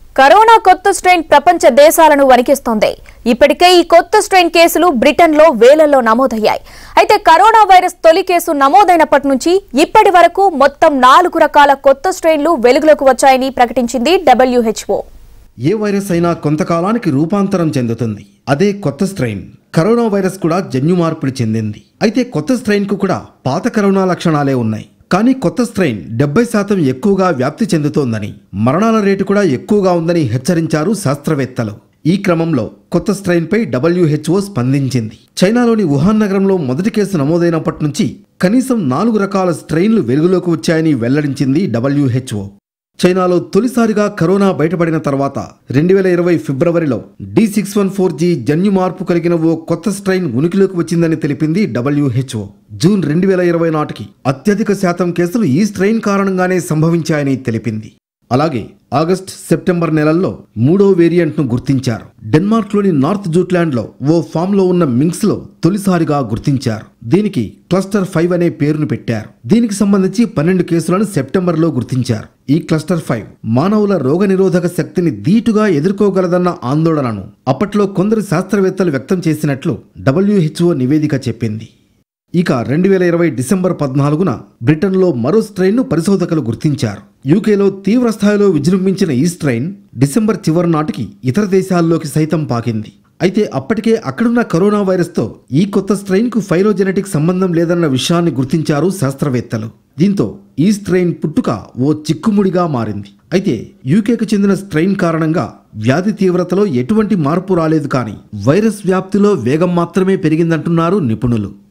Corona కొత్త strain ప్రపంచ దేశాలను వణికిస్తోంది. ఇప్పటికే ఈ కొత్త స్ట్రెయిన్ కేసులు బ్రిటన్లో వేలల్లో నమోదయ్యాయి. అయితే కరోనా వైరస్ తొలి కేసు నమోదైనప్పటి నుంచి ఇప్పటి వరకు మొత్తం 4 రకాల కొత్త స్ట్రెయిన్లు వెలుగులోకి వచ్చాయని ప్రకటించింది WHO. ఏ వైరస్ అయినా కొంతకాలానికి రూపాంతరం చెందుతుంది. అదే కొత్త స్ట్రెయిన్. కరోనా వైరస్ కూడా జన్యు మార్పిడి చెందింది. అయితే కొత్త స్ట్రెయిన్ కు కూడా పాత కరోనా లక్షణాలే ఉన్నాయి. కానీ కొత్త స్ట్రెయిన్ 70% ఎక్కువగా వ్యాప్తి చెందుతోందని, మరణాల రేటు కూడా ఎక్కువగా ఉందని హెచ్చరించారు శాస్త్రవేత్తలు. ఈ క్రమంలో కొత్త స్ట్రెయిన్పై WHO స్పందించింది. చైనాలోని వుహాన్ నగరంలో మొదటి కేసు నమోదైనప్పటి నుంచి కనీసం 4 రకాల స్ట్రెయిన్లు వెలుగులోకి వచ్చాయని వెల్లడించింది WHO. చైనాలో తొలిసారిగా కరోనా బయటపడిన తర్వాత 2020 ఫిబ్రవరిలో D614G జన్యు మార్పు కలిగిన ఓ కొత్త స్ట్రెయిన్ ఉనికిలోకి వచ్చిందని తెలిపింది WHO. జూన్ 2020 నాటికి అత్యధిక శాతం కేసులు ఈ స్ట్రెయిన్ కారణంగానే సంభవించాయని తెలిపింది. అలాగే ఆగస్ట్, సెప్టెంబర్ నెలల్లో 3వ వేరియంట్ను గుర్తించారు. డెన్మార్క్లోని నార్త్ జూట్లాండ్లో ఓ ఫామ్లో ఉన్న మింక్స్లో తొలిసారిగా గుర్తించారు. దీనికి క్లస్టర్ 5 అనే పేరును పెట్టారు. దీనికి సంబంధించి 12 కేసులను సెప్టెంబర్లో గుర్తించారు. ఈ క్లస్టర్ 5 మానవుల రోగనిరోధక శక్తిని ధీటుగా ఎదుర్కోగలదన్న ఆందోళనను అప్పట్లో కొందరు శాస్త్రవేత్తలు వ్యక్తం చేసినట్లు WHO నివేదిక చెప్పింది. ఇక 2020 డిసెంబర్ 14న బ్రిటన్లో మరో స్ట్రెయిన్ను పరిశోధకులు గుర్తించారు. యూకేలో తీవ్ర స్థాయిలో విజృంభించిన ఈ స్ట్రెయిన్ డిసెంబర్ చివరి నాటికి ఇతర దేశాల్లోకి సైతం పాకింది. అయితే అప్పటికే అక్కడున్న కరోనా వైరస్తో ఈ కొత్త స్ట్రెయిన్కు ఫైలోజెనెటిక్ సంబంధం లేదన్న విషయాన్ని గుర్తించారు శాస్త్రవేత్తలు. దీంతో ఈ స్ట్రెయిన్ పుట్టుక ఓ చిక్కుముడిగా మారింది. అయితే యూకేకు చెందిన స్ట్రెయిన్ కారణంగా వ్యాధి తీవ్రతలో ఎటువంటి మార్పు రాలేదు, కానీ వైరస్ వ్యాప్తిలో వేగం మాత్రమే పెరిగిందంటున్నారు నిపుణులు.